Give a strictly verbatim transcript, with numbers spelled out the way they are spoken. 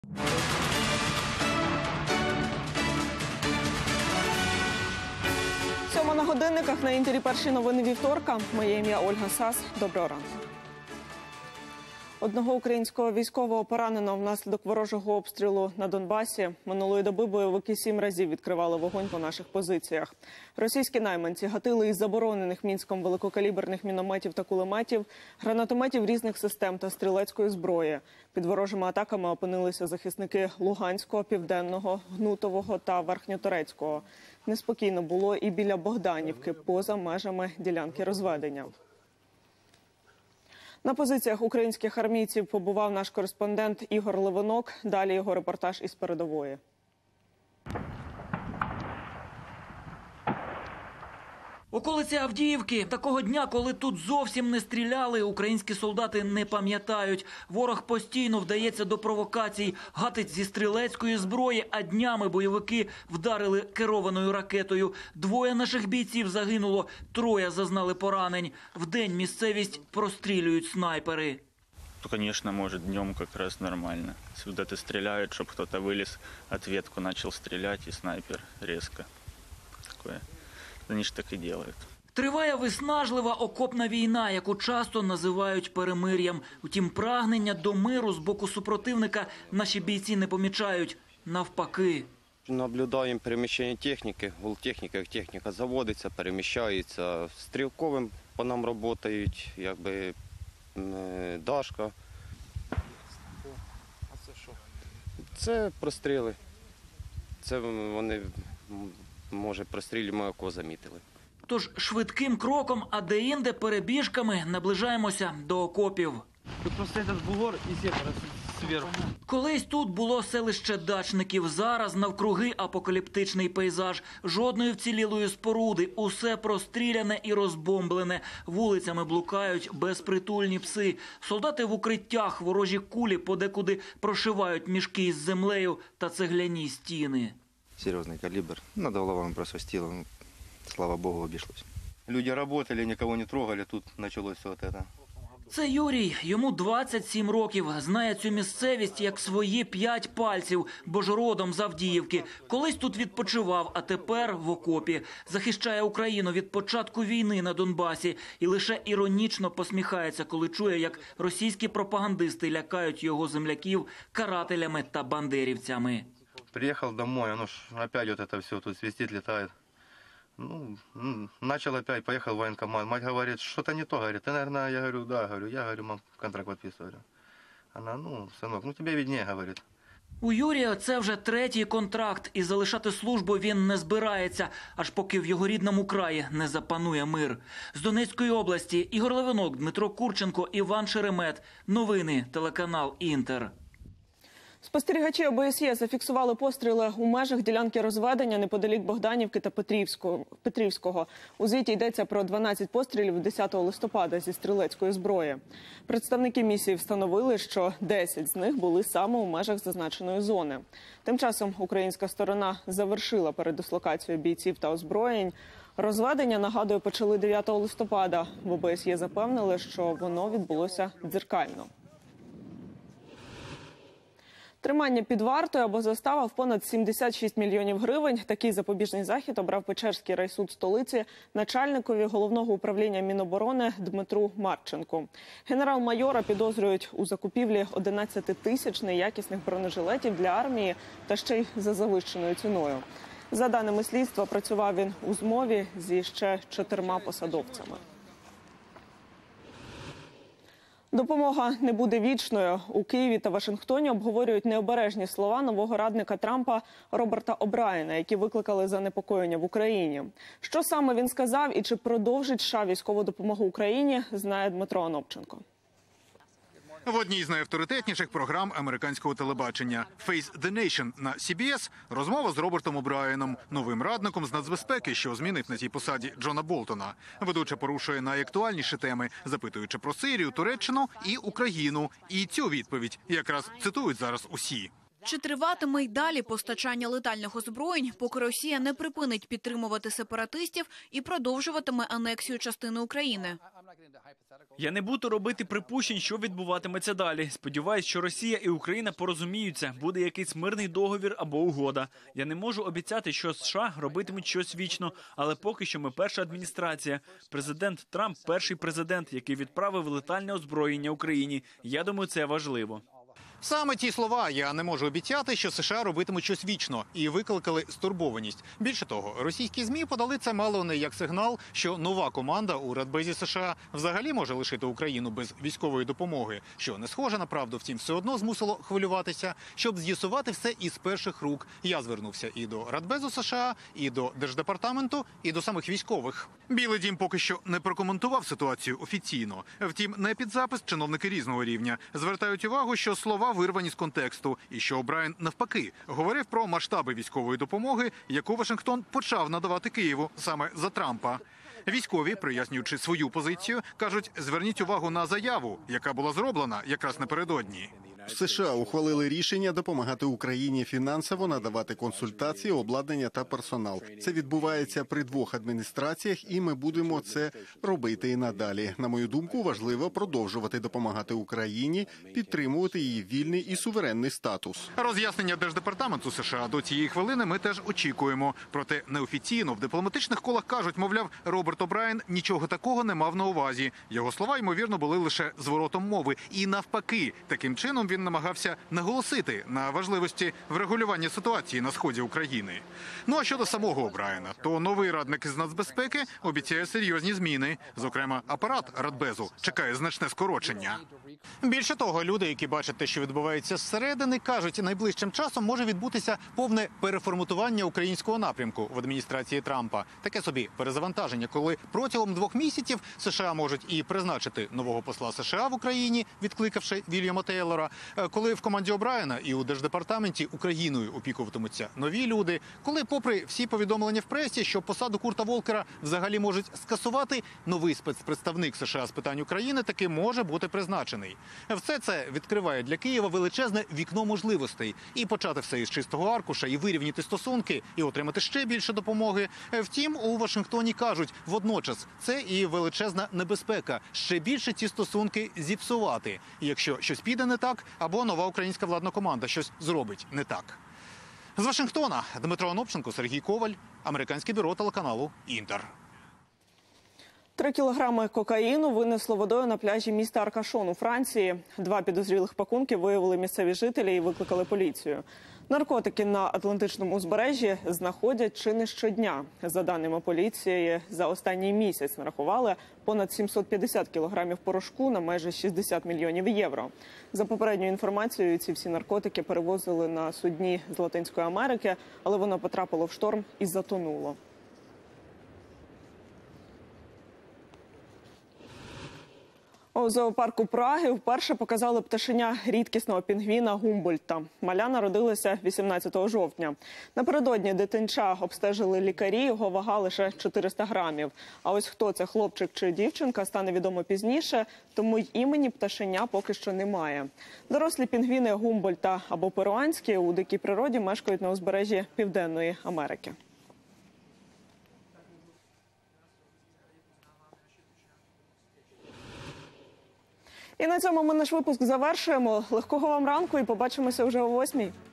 Сьома на годинниках, на Інтері перші новини вівторка. Моє ім'я Ольга Сас. Доброго ранку. Одного українського військового поранено внаслідок ворожого обстрілу на Донбасі. Минулої доби бойовики сім разів відкривали вогонь по наших позиціях. Російські найманці гатили із заборонених Мінськом великокаліберних мінометів та кулеметів, гранатометів різних систем та стрілецької зброї. Під ворожими атаками опинилися захисники Луганського, Південного, Гнутового та Верхньоторецького. Неспокійно було і біля Богданівки, поза межами ділянки розведення. На позиціях українських армійців побував наш кореспондент Ігор Левинок. Далі його репортаж із передової. Околиці Авдіївки. Такого дня, коли тут зовсім не стріляли, українські солдати не пам'ятають. Ворог постійно вдається до провокацій, гатить зі стрілецької зброї, а днями бойовики вдарили керованою ракетою. Двоє наших бійців загинуло, троє зазнали поранень. Вдень місцевість прострілюють снайпери. То, конечно, может днем как раз нормально. Когда-то стреляют, чтобы кто-то вылез, ответку начал стрелять, и снайпер резко. Такое. Вони ж так і роблять. Триває виснажлива окопна війна, яку часто називають перемир'ям. Утім, прагнення до миру з боку супротивника наші бійці не помічають. Навпаки. Наблюдаємо переміщення техніки, гултехніка, як техніка заводиться, переміщається. Стрілковим по нам працюють, якби Дашка. А це що? Це простріли. Це вони... Може, прострілюємо, якого замітили. Тож швидким кроком, а де-інде перебіжками наближаємося до окопів. Тут просто этот бугор і сектор зверху. Колись тут було селище дачників, зараз навкруги апокаліптичний пейзаж. Жодної вцілілої споруди, усе простріляне і розбомблене. Вулицями блукають безпритульні пси. Солдати в укриттях, ворожі кулі подекуди прошивають мішки із землею та цегляні стіни. Серьезный калибр. Над головами просвистело. Ну, слава богу, обошлось. Люди работали, никого не трогали, тут началось все вот это. Це Юрій. Йому двадцять сім років. Знає цю місцевість як свої п'ять пальців, бо ж родом з Авдіївки. Колись тут відпочивав, а тепер в окопі. Захищає Україну від початку війни на Донбасі. І лише іронічно посміхається, коли чує, як російські пропагандисти лякають його земляків карателями та бандерівцями. Приехал домой, оно ж опять вот это все тут свистит, летает. Ну, начал опять, поехал в военкомат. Мать говорит, что-то не то, говорит. Ты, наверное, я говорю, да, говорю, я, говорю, мам, контракт подписываю. Она, ну, сынок, ну тебе виднее, говорит. У Юрія це вже третій контракт, і залишати службу він не збирається, аж поки в його рідному краї не запанує мир. З Донецької області Ігор Левинок, Дмитро Курченко, Іван Шеремет. Новини, телеканал «Інтер». Спостерігачі О Б С Є зафіксували постріли у межах ділянки розведення неподалік Богданівки та Петрівського. У звіті йдеться про дванадцять пострілів десятого листопада зі стрілецької зброї. Представники місії встановили, що десять з них були саме у межах зазначеної зони. Тим часом українська сторона завершила передислокацію бійців та озброєнь. Розведення, нагадую, почали дев'ятого листопада. В О Б С Є запевнили, що воно відбулося дзеркально. Тримання під вартою або застава в понад сімдесят шість мільйонів гривень. Такий запобіжний захід обрав Печерський райсуд столиці начальникові головного управління Міноборони Дмитру Марченку. Генерал-майора підозрюють у закупівлі одинадцяти тисяч неякісних бронежилетів для армії та ще й за завищеною ціною. За даними слідства, працював він у змові зі ще чотирма посадовцями. Допомога не буде вічною. У Києві та Вашингтоні обговорюють необережні слова нового радника Трампа Роберта О'Брайена, які викликали занепокоєння в Україні. Що саме він сказав і чи продовжить США військову допомогу Україні, знає Дмитро Анопченко. В одній з найавторитетніших програм американського телебачення «Face the Nation» на Сі Бі Ес розмова з Робертом О'Брайеном, новим радником з нацбезпеки, що змінив на цій посаді Джона Болтона. Ведуча порушує найактуальніші теми, запитуючи про Сирію, Туреччину і Україну. І цю відповідь якраз цитують зараз усі. Чи триватиме й далі постачання летальних озброєнь, поки Росія не припинить підтримувати сепаратистів і продовжуватиме анексію частини України? Я не буду робити припущень, що відбуватиметься далі. Сподіваюсь, що Росія і Україна порозуміються, буде якийсь мирний договір або угода. Я не можу обіцяти, що США робитимуть щось вічно, але поки що ми перша адміністрація. Президент Трамп – перший президент, який відправив летальне озброєння Україні. Я думаю, це важливо. Саме ті слова «я не можу обіцяти, що США робитимуть щось вічно» і викликали стурбованість. Більше того, російські ЗМІ подали це мало не як сигнал, що нова команда у Радбезі США взагалі може лишити Україну без військової допомоги, що не схоже на правду, втім все одно змусило хвилюватися. Щоб з'ясувати все із перших рук, я звернувся і до Радбезу США, і до Держдепартаменту, і до самих військових. Білий дім поки що не прокоментував ситуацію офіційно. Втім, не під запис чиновники різного рівня звертають увагу, що слова вирвані з контексту, і що О'Брайен навпаки говорив про масштаби військової допомоги, яку Вашингтон почав надавати Києву саме за Трампа. Військові, прояснюючи свою позицію, кажуть, зверніть увагу на заяву, яка була зроблена якраз напередодні. США ухвалили рішення допомагати Україні фінансово, надавати консультації, обладнання та персонал. Це відбувається при двох адміністраціях, і ми будемо це робити і надалі. На мою думку, важливо продовжувати допомагати Україні, підтримувати її вільний і суверенний статус. Роз'яснення Держдепартаменту США до цієї хвилини ми теж очікуємо. Проте неофіційно в дипломатичних колах кажуть, мовляв, Роберт О'Брайен нічого такого не мав на увазі. Його слова, ймовірно, були лише зворотом мови. І навпаки, таким чином він намагався наголосити на важливості врегулювання ситуації на сході України. Ну а щодо самого О'Брайена, то новий радник із нацбезпеки обіцяє серйозні зміни. Зокрема, апарат Радбезу чекає значне скорочення. Більше того, люди, які бачать те, що відбувається зсередини, кажуть, найближчим часом може відбутися повне переформатування українського напрямку в адміністрації Трампа. Таке собі перезавантаження, коли протягом двох місяців США можуть і призначити нового посла США в Україні, відкликавши Вільяма Тейлора, коли в команді О'Брайена і у Держдепартаменті Україною опікуватимуться нові люди, коли, попри всі повідомлення в пресі, що посаду Курта Волкера взагалі можуть скасувати, новий спецпредставник США з питань України таки може бути призначений. Все це відкриває для Києва величезне вікно можливостей. І почати все із чистого аркуша, і вирівняти стосунки, і отримати ще більше допомоги. Втім, у Вашингтоні кажуть, водночас це і величезна небезпека. Ще більше ці стосунки зіпсувати, якщо щось піде не так, або нова українська владна команда щось зробить не так. З Вашингтона Дмитро Анопченко, Сергій Коваль, американське бюро телеканалу «Інтер». Три кілограми кокаїну винесло водою на пляжі міста Аркашон у Франції. Два підозрілих пакунки виявили місцеві жителі і викликали поліцію. Наркотики на Атлантичному узбережжі знаходять чи не щодня. За даними поліції, за останній місяць нарахували понад сімсот п'ятдесят кілограмів порошку на майже шістдесят мільйонів євро. За попередньою інформацією, ці всі наркотики перевозили на судні з Латинської Америки, але воно потрапило в шторм і затонуло. У зоопарку Праги вперше показали пташеня рідкісного пінгвіна Гумбольдта. Маля народилася вісімнадцятого жовтня. Напередодні дитинча обстежили лікарі, його вага лише чотириста грамів. А ось хто це, хлопчик чи дівчинка, стане відомо пізніше, тому й імені пташеня поки що немає. Дорослі пінгвіни Гумбольдта або перуанські у дикій природі мешкають на узбережжі Південної Америки. І на цьому ми наш випуск завершуємо. Легкого вам ранку і побачимося вже о восьмій.